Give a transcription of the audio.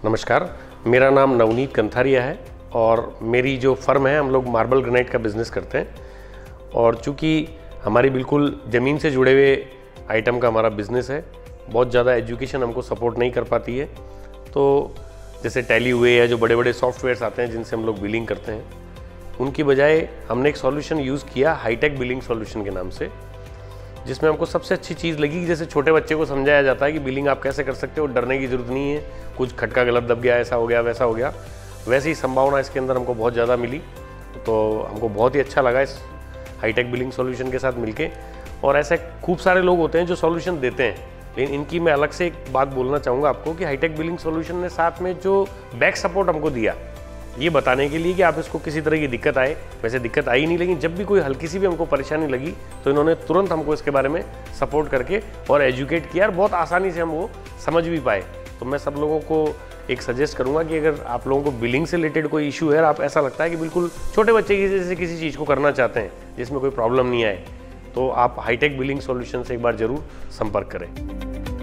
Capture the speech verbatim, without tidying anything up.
नमस्कार, मेरा नाम नवनीत कंथारिया है और मेरी जो फर्म है हम लोग मार्बल ग्रेनाइट का बिज़नेस करते हैं। और चूँकि हमारी बिल्कुल ज़मीन से जुड़े हुए आइटम का हमारा बिज़नेस है, बहुत ज़्यादा एजुकेशन हमको सपोर्ट नहीं कर पाती है। तो जैसे टैली हुए या जो बड़े बड़े सॉफ्टवेयर्स आते हैं जिनसे हम लोग बिलिंग करते हैं, उनकी बजाय हमने एक सॉल्यूशन यूज़ किया हाईटेक बिलिंग सॉल्यूशन के नाम से, जिसमें हमको सबसे अच्छी चीज़ लगी कि जैसे छोटे बच्चे को समझाया जाता है कि बिलिंग आप कैसे कर सकते हो, डरने की ज़रूरत नहीं है, कुछ खटका गलत दब गया, ऐसा हो गया वैसा हो गया, वैसी ही संभावना इसके अंदर हमको बहुत ज़्यादा मिली। तो हमको बहुत ही अच्छा लगा इस हाईटेक बिलिंग सॉल्यूशन के साथ मिलके। और ऐसे खूब सारे लोग होते हैं जो सॉल्यूशन देते हैं, लेकिन इनकी मैं अलग से एक बात बोलना चाहूँगा आपको कि हाईटेक बिलिंग सॉल्यूशन ने साथ में जो बैक सपोर्ट हमको दिया, ये बताने के लिए कि आप इसको किसी तरह की दिक्कत आए, वैसे दिक्कत आई नहीं, लेकिन जब भी कोई हल्की सी भी हमको परेशानी लगी तो इन्होंने तुरंत हमको इसके बारे में सपोर्ट करके और एजुकेट किया और बहुत आसानी से हम वो समझ भी पाए। तो मैं सब लोगों को एक सजेस्ट करूंगा कि अगर आप लोगों को बिलिंग से रिलेटेड कोई इशू है और आप ऐसा लगता है कि बिल्कुल छोटे बच्चे की जैसे किसी चीज़ को करना चाहते हैं जिसमें कोई प्रॉब्लम नहीं आए, तो आप हाईटेक बिलिंग सॉल्यूशन से एक बार ज़रूर संपर्क करें।